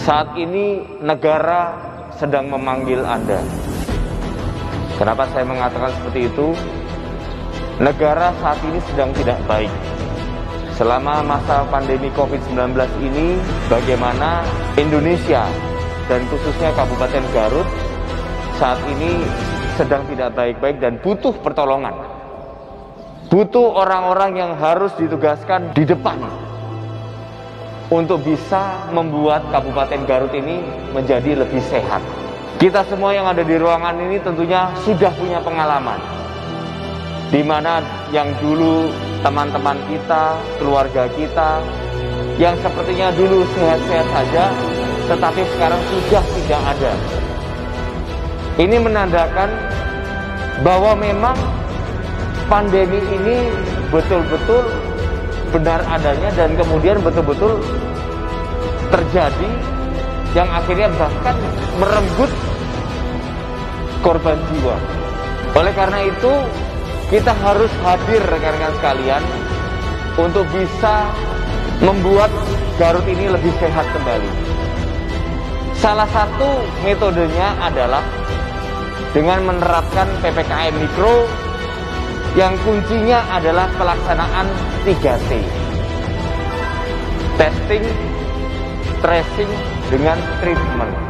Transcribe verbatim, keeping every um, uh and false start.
Saat ini negara sedang memanggil Anda. Kenapa saya mengatakan seperti itu? Negara saat ini sedang tidak baik. Selama masa pandemi covid sembilan belas ini, bagaimana Indonesia dan khususnya Kabupaten Garut saat ini sedang tidak baik-baik dan butuh pertolongan. Butuh orang-orang yang harus ditugaskan di depan untuk bisa membuat Kabupaten Garut ini menjadi lebih sehat. Kita semua yang ada di ruangan ini tentunya sudah punya pengalaman, di mana yang dulu teman-teman kita, keluarga kita, yang sepertinya dulu sehat-sehat saja, tetapi sekarang sudah tidak ada. Ini menandakan bahwa memang pandemi ini betul-betul benar adanya dan kemudian betul-betul terjadi, yang akhirnya bahkan merenggut korban jiwa. Oleh karena itu, kita harus hadir rekan-rekan sekalian untuk bisa membuat Garut ini lebih sehat kembali. Salah satu metodenya adalah dengan menerapkan P P K M Mikro yang kuncinya adalah pelaksanaan tiga T. Testing, tracing, dengan treatment.